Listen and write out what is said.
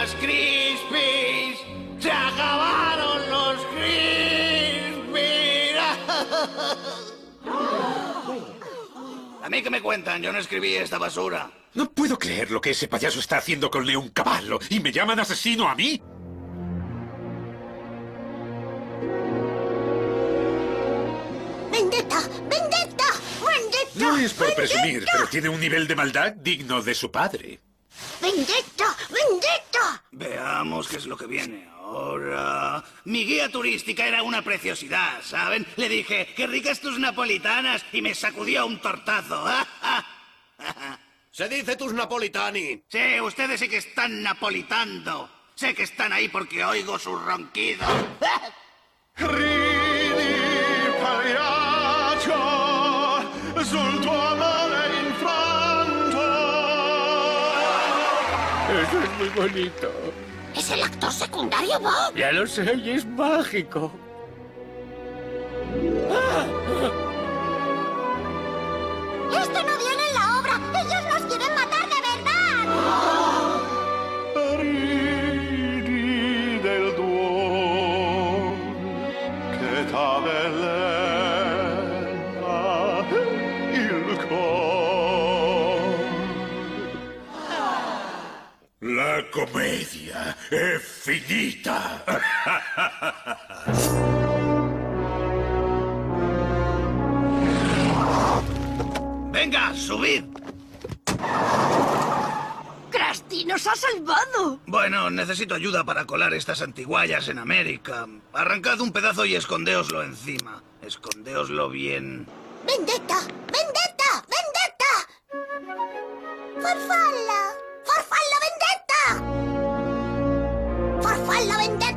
las Crispies! ¡Se acabaron los Crispies! ¿A mí qué me cuentan? Yo no escribí esta basura. No puedo creer lo que ese payaso está haciendo con Leoncavallo. ¿Y me llaman asesino a mí? ¡Vendetta! ¡Vendetta! ¡Vendetta! No es por presumir, ¡Vendetta! pero tiene un nivel de maldad digno de su padre. ¡Vendetta! ¡Vendetta! Veamos qué es lo que viene ahora. Mi guía turística era una preciosidad, ¿saben? Le dije, ¡qué ricas tus napolitanas! Y me sacudió un tortazo. Se dice tus napolitani. Sí, ustedes sí que están napolitando. Sé que están ahí porque oigo sus ronquidos. Ridi, pagliaccio, sul tuo amore infranto. Eso es muy bonito. ¿Es el actor secundario, Bob? Ya lo sé, y es mágico. ¡Esto no viene en la obra! ¡Ellos nos quieren matar de verdad! Ridi del duomo che t'avvelena il cor. La comedia è finita. ¡Venga, subid! ¡Krusty nos ha salvado! Bueno, necesito ayuda para colar estas antiguallas en América. Arrancad un pedazo y escondeoslo encima. Escondeoslo bien. ¡Vendetta! ¡Vendetta! ¡Vendetta! ¡Farfalla! ¡Farfalla vendetta! ¡Farfalla vendetta!